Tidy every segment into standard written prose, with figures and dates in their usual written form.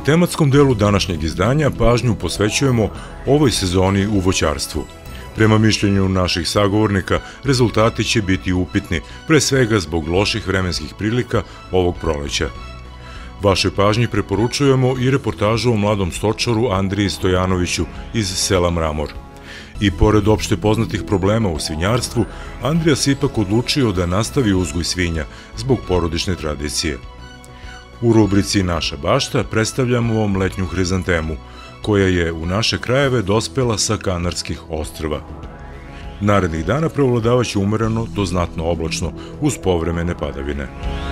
tematskom delu današnjeg izdanja pažnju posvećujemo ovoj sezoni u voćarstvu. Prema mišljenju naših sagovornika, rezultati će biti upitni, pre svega zbog loših vremenskih prilika ovog proleća. Vašoj pažnji preporučujemo i reportažu o mladom stočaru Andriji Stojanoviću iz sela Mramor. I pored opšte poznatih problema u svinjarstvu, Andrija se ipak odlučio da nastavi uzgoj svinja zbog porodične tradicije. U rubrici Naša bašta predstavljamo vam letnju hrizantemu, koja je u naše krajeve dospela sa Kanarskih ostrva. Narednih dana preovladavaće umereno do znatno oblačno uz povremene padavine.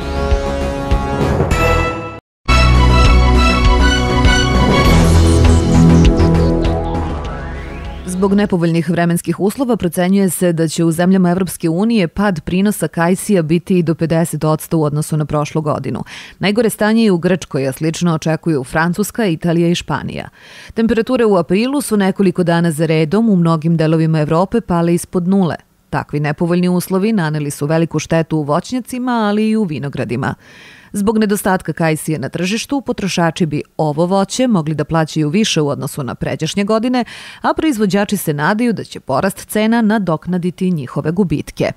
Zbog nepovoljnih vremenskih uslova procenjuje se da će u zemljama Evropske unije pad prinosa kajsija biti i do 50% u odnosu na prošlu godinu. Najgore stanje je u Grčkoj, a slično očekuju Francuska, Italija i Španija. Temperature u aprilu su nekoliko dana za redom u mnogim delovima Evrope pale ispod nule. Takvi nepovoljni uslovi naneli su veliku štetu u voćnjacima, ali i u vinogradima. Zbog nedostatka kajsija na tržištu, potrošači bi ovo voće mogli da plaćaju više u odnosu na pređašnje godine, a proizvođači se nadaju da će porast cena nadoknaditi njihove gubitke.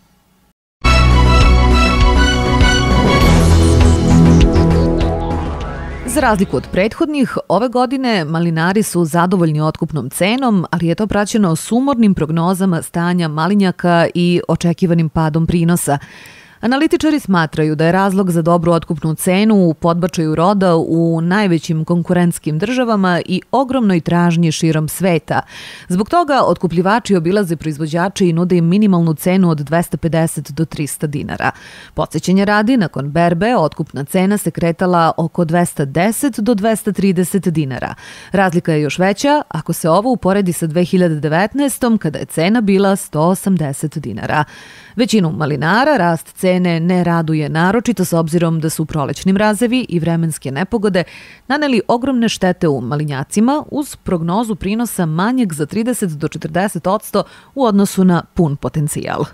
Za razliku od prethodnih, ove godine malinari su zadovoljni otkupnom cenom, ali je to praćeno sumornim prognozama stanja malinjaka i očekivanim padom prinosa. Analitičari smatraju da je razlog za dobru otkupnu cenu u podbačaju roda u najvećim konkurentskim državama i ogromnoj tražnji širom sveta. Zbog toga otkupljivači obilaze proizvođače i nude im minimalnu cenu od 250 do 300 dinara. Podsećenja radi, nakon berbe otkupna cena se kretala oko 210 do 230 dinara. Razlika je još veća ako se ovo uporedi sa 2019. kada je cena bila 180 dinara. Većinu malinara rast cene ne raduje naročito s obzirom da su prolećni mrazevi i vremenske nepogode naneli ogromne štete u malinjacima uz prognozu prinosa manjeg za 30 do 40% u odnosu na pun potencijal.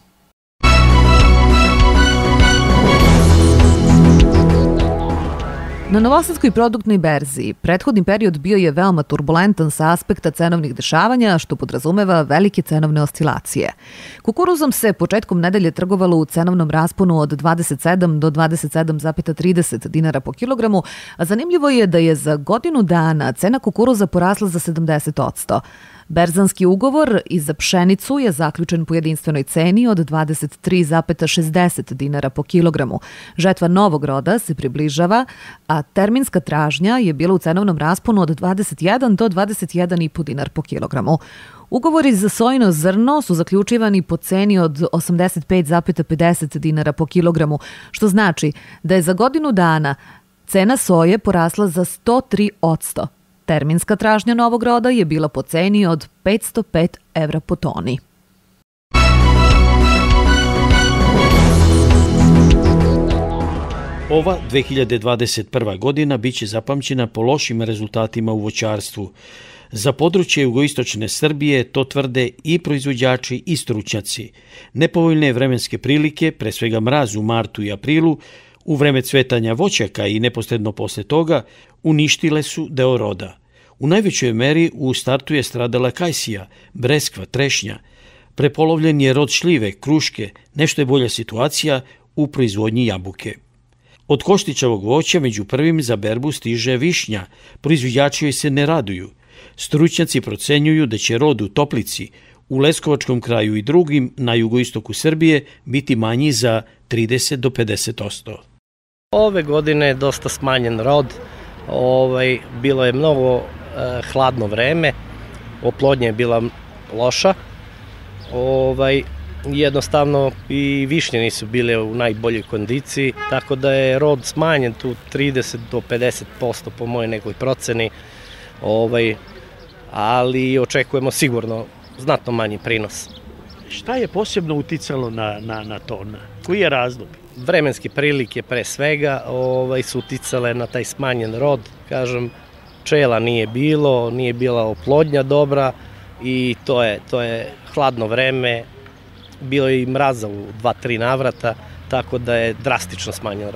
Na Novosadskoj produktnoj berzi prethodni period bio je veoma turbulentan sa aspekta cenovnih dešavanja, što podrazumeva velike cenovne oscilacije. Kukuruzom se početkom nedelje trgovalo u cenovnom rasponu od 27 do 27,30 dinara po kilogramu, a zanimljivo je da je za godinu dana cena kukuruza porasla za 70%. Berzanski ugovor i za pšenicu je zaključen po jedinstvenoj ceni od 23,60 dinara po kilogramu. Žetva novog roda se približava, a terminska tražnja je bila u cenovnom rasponu od 21 do 21,5 dinar po kilogramu. Ugovori za sojino zrno su zaključivani po ceni od 85,50 dinara po kilogramu, što znači da je za godinu dana cena soje porasla za 103%. Terminska tražnja novog roda je bila po ceni od 505 evra po toni. Ova 2021. godina biće zapamćena po lošim rezultatima u voćarstvu. Za područje jugoistočne Srbije to tvrde i proizvođači i stručnjaci. Nepovoljne vremenske prilike, pre svega mraz u martu i aprilu, u vreme cvetanja voćaka i neposredno posle toga, uništile su deo roda. U najvećoj meri u startu je stradala kajsija, breskva, trešnja. Prepolovljen je rod šljive, kruške, nešto je bolja situacija u proizvodnji jabuke. Od koštićavog voća među prvim za berbu stiže višnja, proizvođači joj se ne raduju. Stručnjaci procenjuju da će rod u Toplici, u Leskovačkom kraju i drugim na jugoistoku Srbije biti manji za 30 do 50%. Ove godine je dosta smanjen rod, bilo je mnogo hladno vreme, oplodnja je bila loša, jednostavno i višnje nisu bile u najboljoj kondiciji, tako da je rod smanjen tu 30 do 50% po mojoj nekoj proceni, ali očekujemo sigurno znatno manji prinos. Šta je posebno uticalo na to? Koji je razlog? Vremenske prilike pre svega su uticale na taj smanjen rod. Kažem, pčela nije bilo, nije bila oplodnja dobra i to je hladno vreme. Bilo je i mraza u 2-3 navrata, tako da je drastično smanjen rod.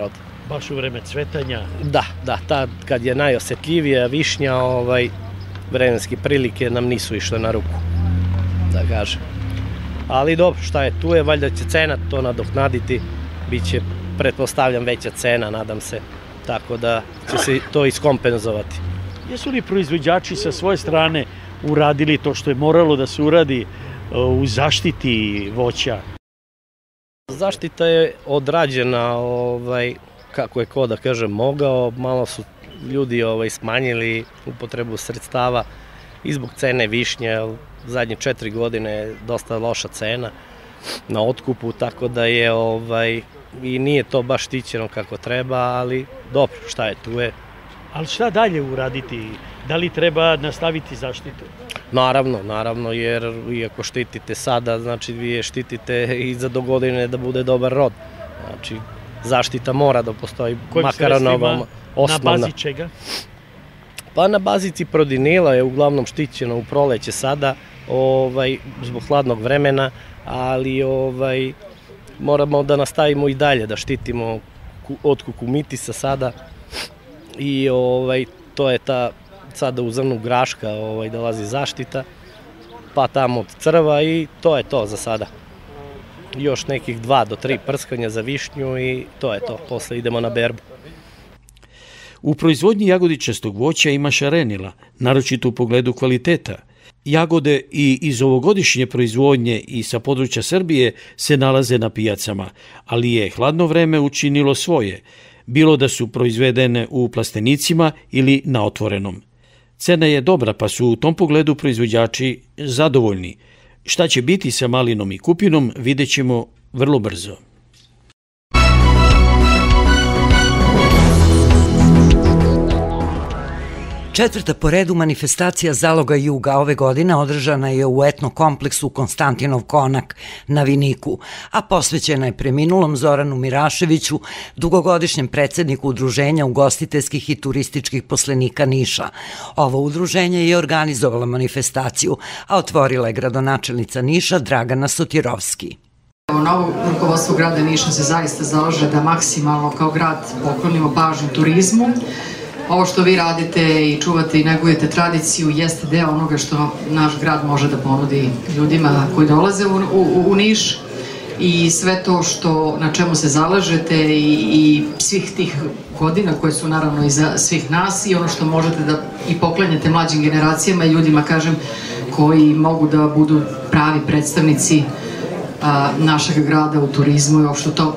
Baš u vreme cvetanja. Da, tad kad je najosjetljivija višnja, vremenske prilike nam nisu išle na ruku, da kažem. Ali dobro, šta je, tu je, valjda će cena to nadoknaditi, bit će, pretpostavljam, veća cena, nadam se, tako da će se to iskompenzovati. Jesu li proizvođači sa svoje strane uradili to što je moralo da se uradi u zaštiti voća? Zaštita je odrađena, kako je ko da kažem mogao, malo su ljudi smanjili upotrebu sredstava i zbog cene višnje, zadnje 4 godine je dosta loša cena na otkupu, tako da je i nije to baš štićeno kako treba, ali dobro, šta je, tu je. Ali šta dalje uraditi? Da li treba nastaviti zaštitu? Naravno, jer iako štitite sada, znači vi je štitite i za dogodine da bude dobar rod. Znači, zaštita mora da postoji. Kojim sredstvima? Na bazi čega? Pa na bazi ciprodinila je uglavnom štićeno u proleće sada, zbog hladnog vremena, ali moramo da nastavimo i dalje da štitimo od kukumitisa sada i to je ta sada u zrnu graška dolazi zaštita, pa tamo od crva i to je to za sada. Još nekih 2 do 3 prskanja za višnju i to je to, posle idemo na berbu. U proizvodnji jagodičastog voća ima šarenila, naročito u pogledu kvaliteta. Jagode i iz ovogodišnje proizvodnje i sa područja Srbije se nalaze na pijacama, ali je hladno vreme učinilo svoje, bilo da su proizvedene u plastenicima ili na otvorenom. Cena je dobra, pa su u tom pogledu proizvođači zadovoljni. Šta će biti sa malinom i kupinom, vidjet ćemo vrlo brzo. Četvrta po redu manifestacija Zaloga Juga ove godine održana je u etno kompleksu Konstantinov Konak na Viniku, a posvećena je preminulom Zoranu Miraševiću, dugogodišnjem predsedniku Udruženja ugostiteljskih i turističkih poslenika Niša. Ovo udruženje je organizovala manifestaciju, a otvorila je gradonačelnica Niša Dragana Sotirovski. Novo rukovodstvo grada Niša se zaista zalaže da maksimalno kao grad poklonimo pažnju turizmu. Ovo što vi radite i čuvate i negujete tradiciju jeste deo onoga što naš grad može da ponudi ljudima koji dolaze u Niš i sve to na čemu se zalažete i svih tih godina koje su naravno i za svih nas i ono što možete da i poklanjate mlađim generacijama i ljudima, kažem, koji mogu da budu pravi predstavnici našeg grada u turizmu i uopšte to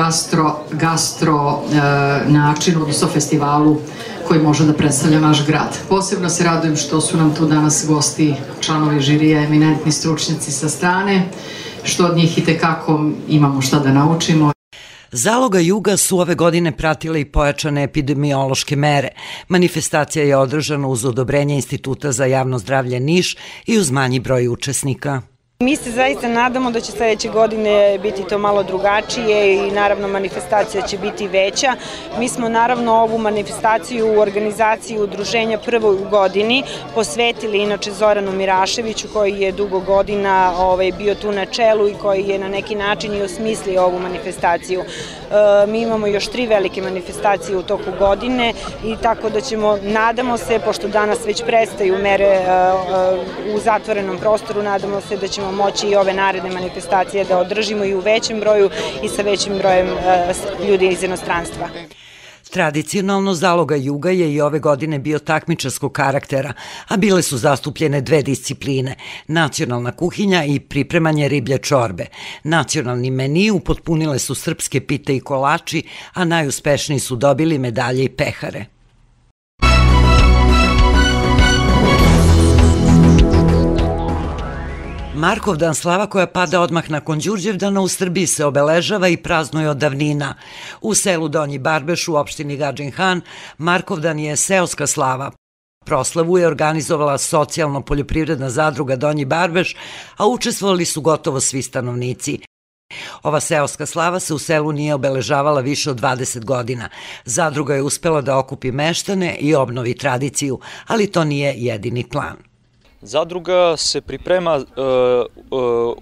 gastro načinu, odnosno festivalu koji može da predstavlja naš grad. Posebno se radujem što su nam tu danas gosti, članovi žirija, eminentni stručnjaci sa strane, što od njih i tekako imamo šta da naučimo. Zaloga Juga su ove godine pratile i pojačane epidemiološke mere. Manifestacija je održana uz odobrenje Instituta za javno zdravlje Niš i uz manji broj učesnika. Mi se zaista nadamo da će sledeće godine biti to malo drugačije i naravno manifestacija će biti veća. Mi smo naravno ovu manifestaciju u organizaciji udruženja prvoj godini posvetili inače Zoranu Miraševiću koji je dugo godina bio tu na čelu i koji je na neki način i osmislio ovu manifestaciju. Mi imamo još 3 velike manifestacije u toku godine i tako da ćemo, nadamo se, pošto danas već prestaju mere u zatvorenom prostoru, nadamo se da ćemo moći i ove naredne manifestacije da održimo i u većem broju i sa većim brojem ljudi iz inostranstva. Tradicionalno Zaloga Juga je i ove godine bio takmičarskog karaktera, a bile su zastupljene 2 discipline, nacionalna kuhinja i pripremanje riblje čorbe. Nacionalni meni upotpunile su srpske pite i kolači, a najuspešniji su dobili medalje i pehare. Markovdan, slava koja pada odmah nakon Đurđevdana, u Srbiji se obeležava i praznuje od davnina. U selu Donji Barbeš u opštini Gadžin Han Markovdan je seoska slava. Proslavu je organizovala socijalno-poljoprivredna zadruga Donji Barbeš, a učestvovali su gotovo svi stanovnici. Ova seoska slava se u selu nije obeležavala više od 20 godina. Zadruga je uspela da okupi meštane i obnovi tradiciju, ali to nije jedini plan. Zadruga se priprema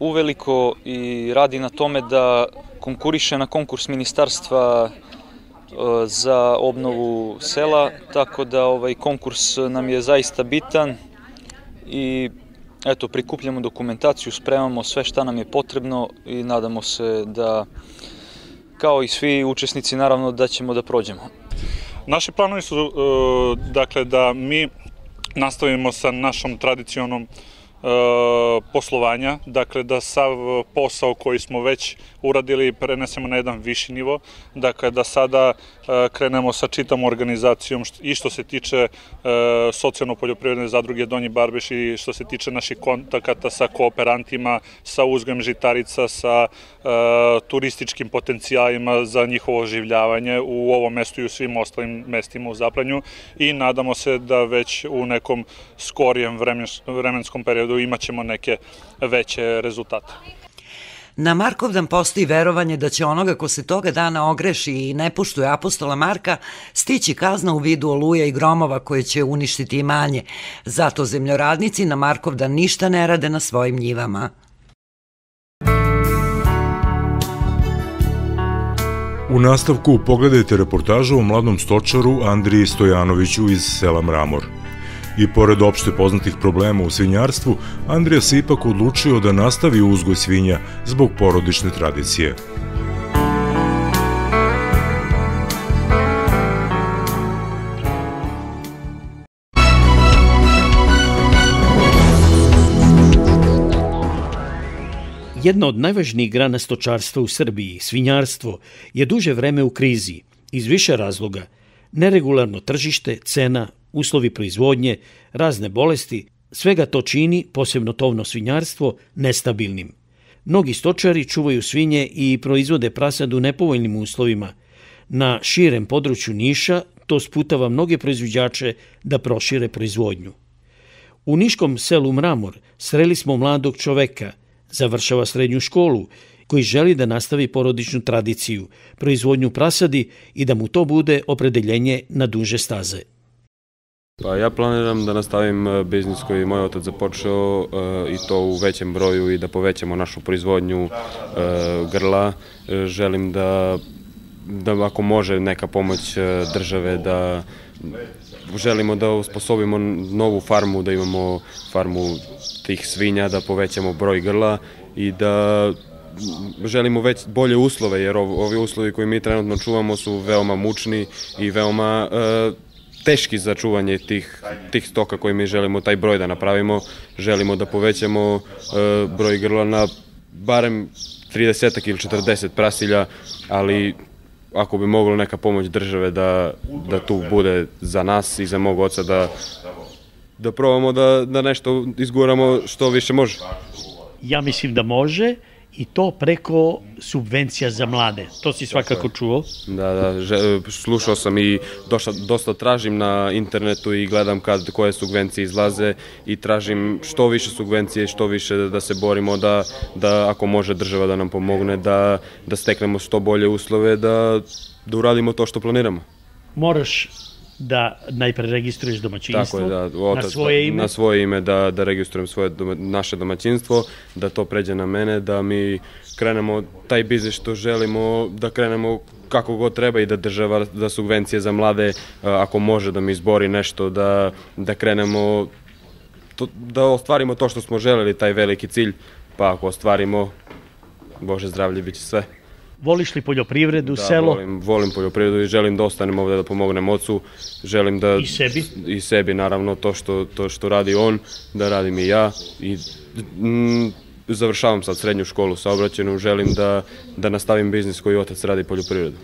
uveliko i radi na tome da konkuriše na konkurs Ministarstva za obnovu sela, tako da konkurs nam je zaista bitan i eto, prikupljamo dokumentaciju, spremamo sve šta nam je potrebno i nadamo se da, kao i svi učesnici, naravno da ćemo da prođemo. Naši planovi su dakle da mi nastavimo sa našom tradicionom poslovanja, dakle da sav posao koji smo već uradili prenesemo na jedan viši nivo, dakle da sada krenemo sa čitavom organizacijom i što se tiče socijalno-poljoprivredne zadruge Donji Barbeš i što se tiče naših kontakata sa kooperantima, sa uzgojem žitarica, sa turističkim potencijalima za njihovo oživljavanje u ovom mestu i u svim ostalim mestima u Zaplanju i nadamo se da već u nekom skorijem vremenskom periodu imaćemo neke veće rezultate. Na Markovdan postoji verovanje da će onoga ko se toga dana ogreši i ne poštuje apostola Marka stići kazna u vidu oluja i gromova koje će uništiti imanje. Zato zemljoradnici na Markovdan ništa ne rade na svojim njivama. U nastavku pogledajte reportažu o mladom stočaru Andriji Stojanoviću iz sela Mramor. I pored opšte poznatih problema u svinjarstvu, Andrija se ipak odlučio da nastavi uzgoj svinja zbog porodične tradicije. Jedna od najvažnijih grana stočarstva u Srbiji, svinjarstvo, je duže vreme u krizi, iz više razloga: neregularno tržište, cena, uslovi proizvodnje, razne bolesti, svega to čini, posebno tovno svinjarstvo, nestabilnim. Mnogi stočari čuvaju svinje i proizvode prasad u nepovoljnim uslovima. Na širem području Niša to sputava mnoge proizvođače da prošire proizvodnju. U niškom selu Mramor sreli smo mladog čoveka, završava srednju školu, koji želi da nastavi porodičnu tradiciju, proizvodnju prasadi i da mu to bude opredeljenje na duže staze. Pa ja planiram da nastavim biznis koji je moj otac započeo i to u većem broju i da povećamo našu proizvodnju grla. Želim da ako može neka pomoć države, da želimo da usposobimo novu farmu, da imamo farmu tih svinja, da povećamo broj grla i da želimo već bolje uslove, jer ovi uslovi koji mi trenutno čuvamo su veoma mučni i veoma teški za čuvanje tih stoka koji mi želimo taj broj da napravimo. Želimo da povećamo broj grla na barem 30 ili 40 prasilja, ali ako bi moglo neka pomoć države da tu bude za nas i za mog oca, da probamo da nešto izguramo što više može. Ja mislim da može, i to preko subvencija za mlade. To si svakako čuo? Da, slušao sam i dosta tražim na internetu i gledam koje subvencije izlaze i tražim što više subvencije, što više da se borimo, da ako može država da nam pomogne, da steknemo što bolje uslove, da uradimo to što planiramo. Moraš da najpre registruješ domaćinstvo. Tako je, na svoje ime? Na svoje ime, da registrujem naše domaćinstvo, da to pređe na mene, da mi krenemo taj biznis što želimo, da krenemo kako god treba i da država, da subvencije za mlade, ako može da mi izbori nešto, da krenemo, da ostvarimo to što smo želeli, taj veliki cilj, pa ako ostvarimo, Bože zdravlje, bit će sve. Voliš li poljoprivredu, selo? Da, volim poljoprivredu i želim da ostanem ovde da pomognem ocu. Želim da... I sebi? I sebi, naravno, to što radi on, da radim i ja. I završavam sad srednju školu saobraćajnu, želim da nastavim biznis koji otac radi poljoprivredu.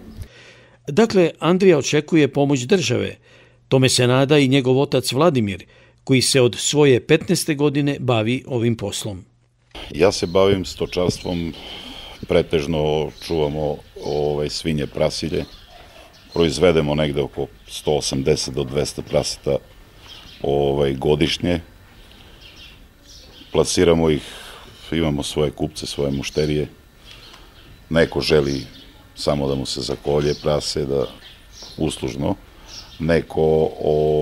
Dakle, Andrija očekuje pomoć države. Tome se nada i njegov otac Vladimir, koji se od svoje 15. godine bavi ovim poslom. Ja se bavim stočarstvom. Pretežno čuvamo svinje, prasilje, proizvedemo negde oko 180 do 200 praseta godišnje, plasiramo ih, imamo svoje kupce, svoje mušterije, neko želi samo da mu se zakolje prase, da uslužno, neko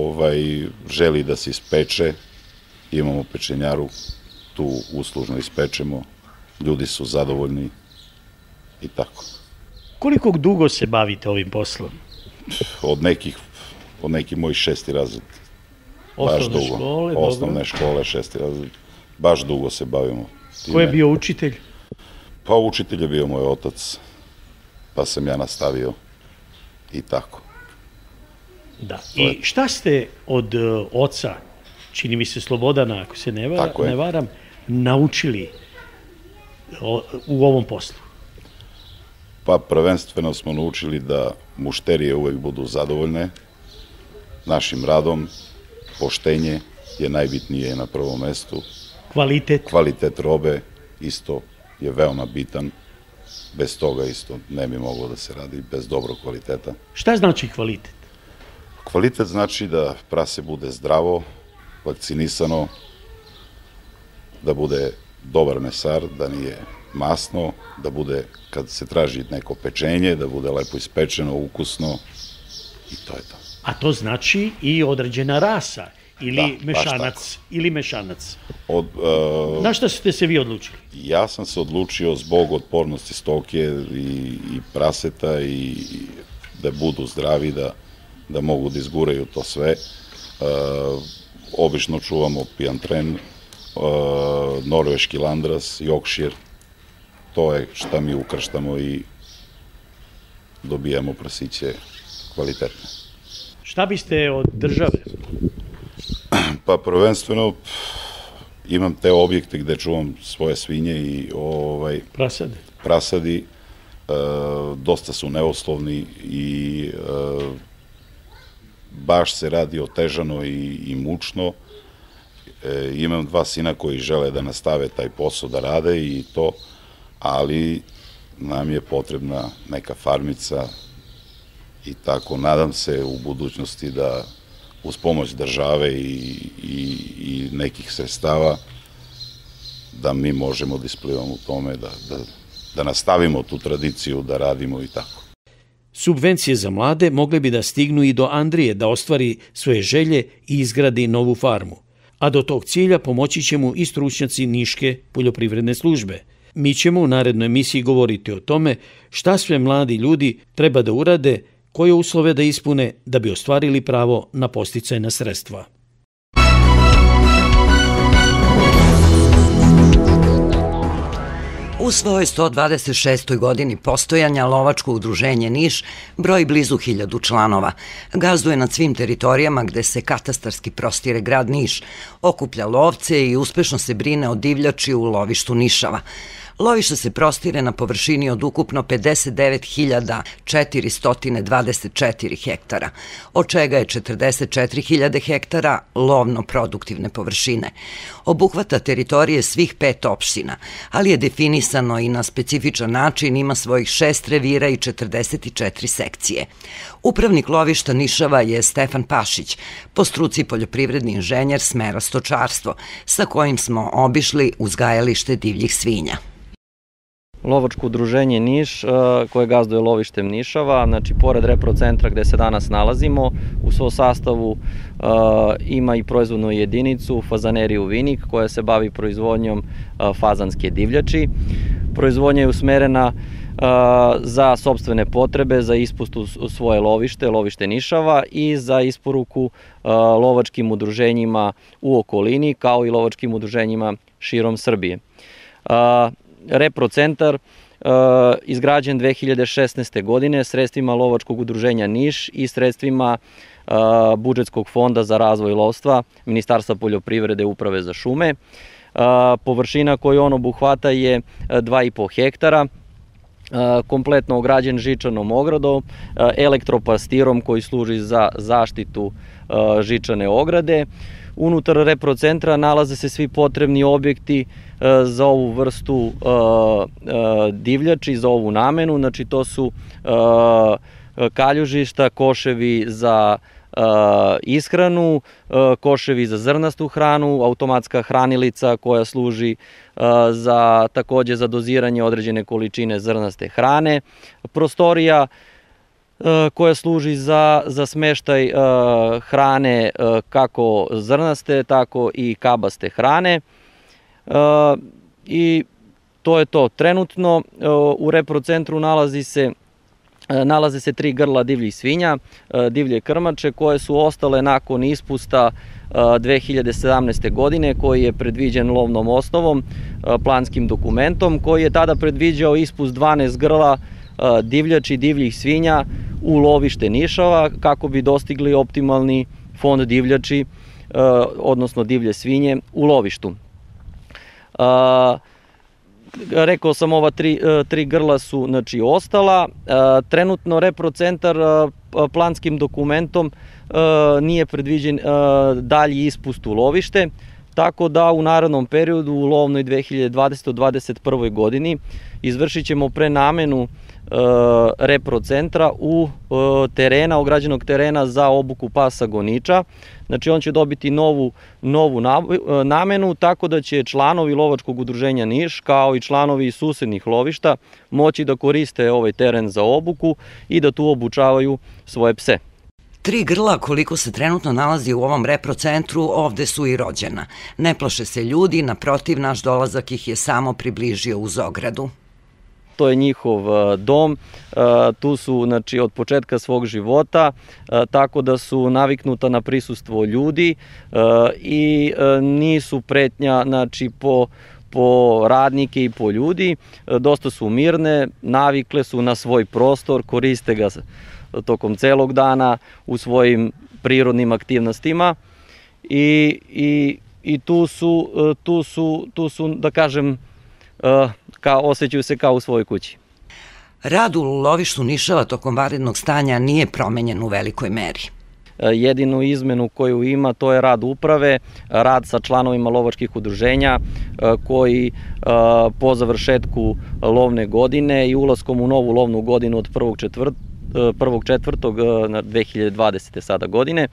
želi da se ispeče, imamo pečenjaru, tu uslužno ispečemo, ljudi su zadovoljni. I tako. Koliko dugo se bavite ovim poslom? Od nekih mojih 6. razred. Osnovne škole, dobro. Osnovne škole, 6. razred. Baš dugo se bavimo. Ko je bio učitelj? Pa učitelj je bio moj otac, pa sam ja nastavio i tako. Da. I šta ste od oca, čini mi se Slobodana, ako se ne varam, naučili u ovom poslu? Pa prvenstveno smo naučili da mušterije uvek budu zadovoljne našim radom, poštenje je najbitnije na prvom mestu. Kvalitet? Kvalitet robe isto je veoma bitan. Bez toga isto ne bi moglo da se radi, bez dobrog kvaliteta. Šta znači kvalitet? Kvalitet znači da prase bude zdravo, vakcinisano, da bude dobar mesar, da nije masno, da bude, kad se traži neko pečenje, da bude lepo ispečeno, ukusno i to je to. A to znači i određena rasa ili mešanac. Na šta ste se vi odlučili? Ja sam se odlučio zbog otpornosti stoke i praseta i da budu zdravi, da mogu da izguraju to sve. Obično čuvamo pijantren, norveški landras, Yorkshire. To je šta mi ukrštamo i dobijamo prasiće kvalitetne. Šta biste od države? Pa prvenstveno imam te objekte gde čuvam svoje svinje i prasadi. Dosta su neuslovni i baš se radi otežano i mučno. Imam 2 sina koji žele da nastave taj posao da rade i to, ali nam je potrebna neka farmica i tako. Nadam se u budućnosti da uz pomoć države i nekih sredstava da mi možemo da isplivamo u tome, da nastavimo tu tradiciju, da radimo i tako. Subvencije za mlade mogle bi da stignu i do Andrije da ostvari svoje želje i izgradi novu farmu. A do tog cilja pomoći će mu i stručnjaci Niške poljoprivredne službe. Mi ćemo u narednoj emisiji govoriti o tome šta sve mladi ljudi treba da urade, koje uslove da ispune da bi ostvarili pravo na podsticajna sredstva. U svojoj 126. godini postojanja Lovačko udruženje Niš broji blizu 1000 članova. Gazduje nad svim teritorijama gde se katastarski prostire grad Niš, okuplja lovce i uspešno se brine o divljači u lovištu Nišava. Lovište se prostire na površini od ukupno 59.424 hektara, od čega je 44.000 hektara lovno-produktivne površine. Obuhvata teritorije svih 5 opština, ali je definisano i na specifičan način, ima svojih 6 revira i 44 sekcije. Upravnik lovišta Nišava je Stefan Pašić, po struci poljoprivredni inženjer smera stočarstvo, sa kojim smo obišli uzgajalište divljih svinja. Lovačko udruženje Niš koje gazduje lovištem Nišava, znači pored reprocentra gde se danas nalazimo, u svom sastavu ima i proizvodnu jedinicu fazaneriju Vinik koja se bavi proizvodnjom fazanske divljači. Proizvodnja je usmerena za sopstvene potrebe, za ispustu u svoje lovište Nišava i za isporuku lovačkim udruženjima u okolini kao i lovačkim udruženjima širom Srbije. Reprocentar izgrađen 2016. godine sredstvima Lovačkog udruženja Niš i sredstvima budžetskog fonda za razvoj lovstva Ministarstva poljoprivrede Uprave za šume. Površina koju on obuhvata je 2,5 hektara, kompletno ograđen žičanom ogradom, elektropastirom koji služi za zaštitu žičane ograde. Unutar reprocentra nalaze se svi potrebni objekti za ovu vrstu divljači, za ovu namenu, znači to su kaljužišta, koševi za ishranu, koševi za zrnastu hranu, automatska hranilica koja služi takođe za doziranje određene količine zrnaste hrane, prostorija koja služi za smeštaj hrane kako zrnaste, tako i kabaste hrane. I to je to. Trenutno u reprocentru nalazi se nalaze se 3 grla divljih svinja, divlje krmače, koje su ostale nakon ispusta 2017. godine, koji je predviđen lovnom osnovom, planskim dokumentom, koji je tada predviđao ispust 12 grla divljači i divljih svinja u lovište Nišava, kako bi dostigli optimalni fond divljači, odnosno divlje svinje u lovištu. Rekao sam, ova 3 grla su znači ostala. Trenutno reprocentar planskim dokumentom nije predviđen dalji ispust u lovište, tako da u narednom periodu, u lovnoj 2020-2021. godini, izvršit ćemo prenamenu reprocentra u ograđenog terena za obuku pasa goniča. Znači, on će dobiti novu namenu, tako da će članovi Lovačkog udruženja Niš, kao i članovi susednih lovišta, moći da koriste ovaj teren za obuku i da tu obučavaju svoje pse. 3 grla, koliko se trenutno nalazi u ovom reprocentru, ovde su i rođena. Ne plaše se ljudi, naprotiv, naš dolazak ih je samo približio uz ogradu. To je njihov dom, tu su znači, od početka svog života, tako da su naviknuta na prisustvo ljudi i nisu pretnja znači, po radnike i po ljudi. Dosta su mirne, navikle su na svoj prostor, koriste ga tokom celog dana u svojim prirodnim aktivnostima i tu su, da kažem, osjećaju se kao u svojoj kući. Rad u lovištu Nišava tokom vanrednog stanja nije promenjen u velikoj meri. Jedinu izmenu koju ima, to je rad uprave, rad sa članovima lovačkih udruženja koji po završetku lovne godine i ulaskom u novu lovnu godinu od 1.4.2020. sada godine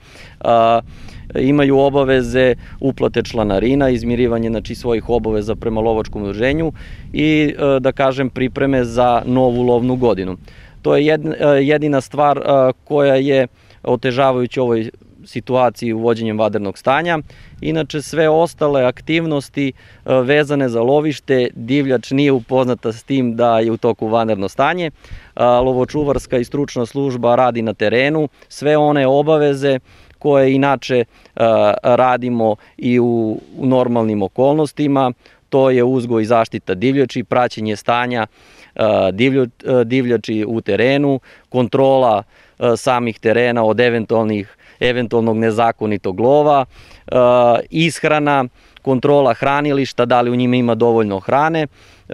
imaju obaveze uplate članarina, izmirivanje znači, svojih obaveza prema lovačkom udruženju i, da kažem, pripreme za novu lovnu godinu. To je jedina stvar koja je otežavajuća ovoj situaciji uvođenjem vanrednog stanja. Inače, sve ostale aktivnosti vezane za lovište, divljač nije upoznata s tim da je u toku vanredno stanje. Lovočuvarska i stručna služba radi na terenu. Sve one obaveze koje inače radimo i u normalnim okolnostima, to je uzgoj i zaštita divljači, praćenje stanja divljači u terenu, kontrola samih terena od eventualnog nezakonitog lova, ishrana, kontrola hranilišta, da li u njima ima dovoljno hrane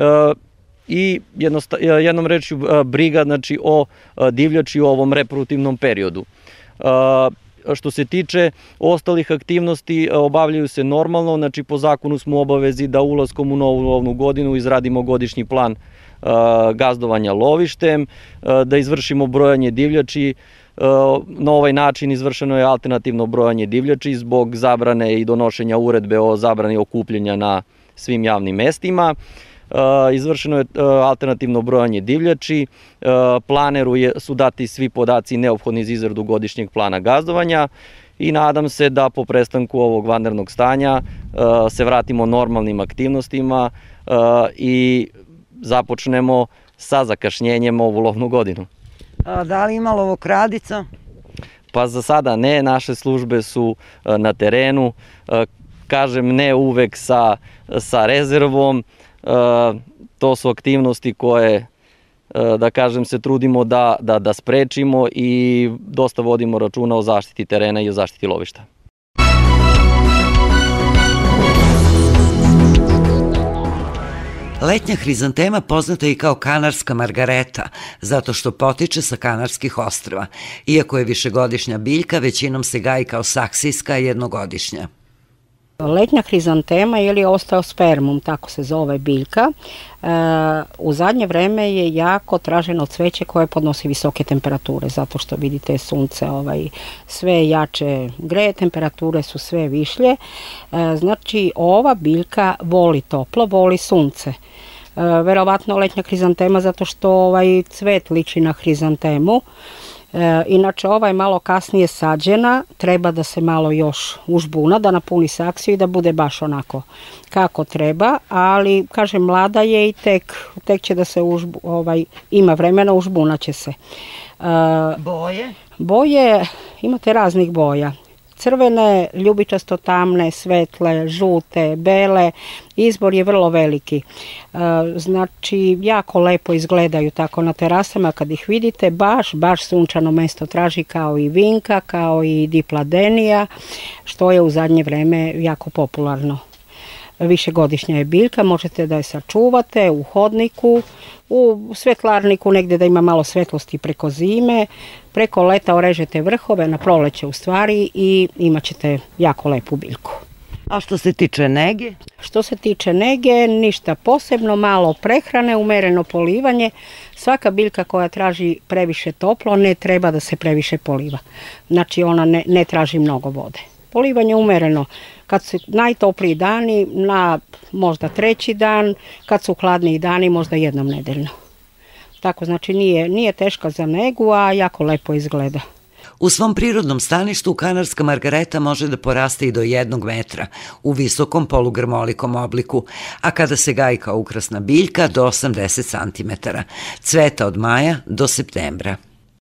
i jednom rečju briga znači, o divljači u ovom reproduktivnom periodu. Što se tiče ostalih aktivnosti, obavljaju se normalno, znači po zakonu smo u obavezi da ulaskom u novu lovnu godinu izradimo godišnji plan gazdovanja lovištem, da izvršimo brojanje divljači. Na ovaj način izvršeno je alternativno brojanje divljači zbog zabrane i donošenja uredbe o zabrani okupljanja na svim javnim mestima. Izvršeno je alternativno brojanje divljači, planeru su dati svi podaci neophodni za izradu godišnjeg plana gazdovanja i nadam se da po prestanku ovog vanrednog stanja se vratimo normalnim aktivnostima i započnemo sa zakašnjenjem ovu lovnu godinu. Da li ima lovokradica? Pa za sada ne, naše službe su na terenu, kažem ne uvek sa rezervom. To su aktivnosti koje, da kažem, se trudimo da sprečimo i dosta vodimo računa o zaštiti terena i o zaštiti lovišta. Letnja hrizantema poznata je i kao kanarska margareta, zato što potiče sa Kanarskih ostrva. Iako je višegodišnja biljka, većinom se gaji kao saksijska jednogodišnja. Letnja hrizantema ili osteospermum, tako se zove biljka, u zadnje vreme je jako traženo cveće koje podnosi visoke temperature, zato što vidite sunce sve jače greje, temperature su sve višlje, znači ova biljka voli toplo, voli sunce. Verovatno letnja hrizantema zato što cvet liči na hrizantemu. Inače, ova je malo kasnije sađena, treba da se malo još užbuna, da napuni saksiju i da bude baš onako kako treba, ali, kažem, mlada je i tek će da se ima vremena, užbunaće se. Boje? Boje, imate raznih boja. Crvene, ljubičasto tamne, svetle, žute, bele, izbor je vrlo veliki. Znači, jako lepo izgledaju tako na terasama kad ih vidite, baš sunčano mesto traži kao i vinka, kao i dipladenija, što je u zadnje vreme jako popularno. Višegodišnja je biljka, možete da je sačuvate u hodniku, u svetlarniku negde da ima malo svetlosti preko zime, preko leta orežete vrhove, na proleće u stvari i imat ćete jako lepu biljku. A što se tiče nege? Što se tiče nege, ništa posebno, malo prehrane, umereno polivanje. Svaka biljka koja traži previše toplo ne treba da se previše poliva. Znači ona ne traži mnogo vode. Polivanje umereno. Kad su najtopliji dani, na možda 3. dan, kad su hladniji dani, možda jednom nedeljno. Tako, znači nije teška za negu, a jako lepo izgleda. U svom prirodnom staništu kanarska margareta može da poraste i do 1 metra u visokom polugrmolikom obliku, a kada se gaji kao ukrasna biljka do 80 cm. Cveta od maja do septembra.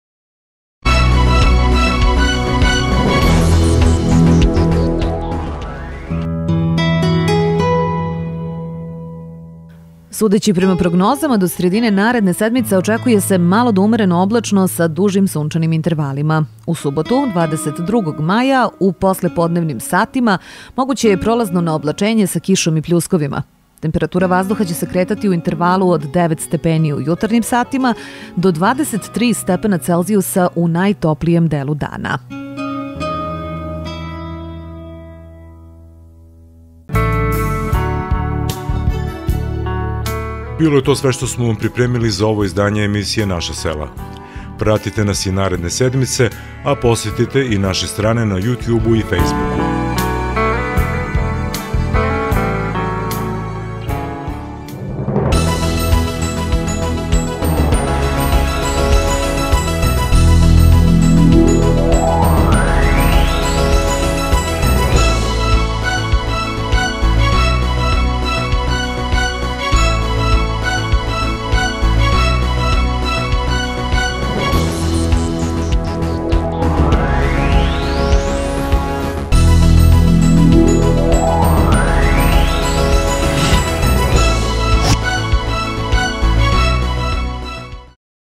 Sudeći prema prognozama, do sredine naredne sedmice očekuje se malo do umereno oblačno sa dužim sunčanim intervalima. U subotu, 22. maja, u poslepodnevnim satima, moguće je prolazno naoblačenje sa kišom i pljuskovima. Temperatura vazduha će se kretati u intervalu od 9 stepeni u jutarnjim satima do 23 stepena Celzijusa u najtoplijem delu dana. Bilo je to sve što smo vam pripremili za ovo izdanje emisije Naša sela. Pratite nas i naredne sedmice, a posjetite i naše strane na YouTubeu i Facebooku.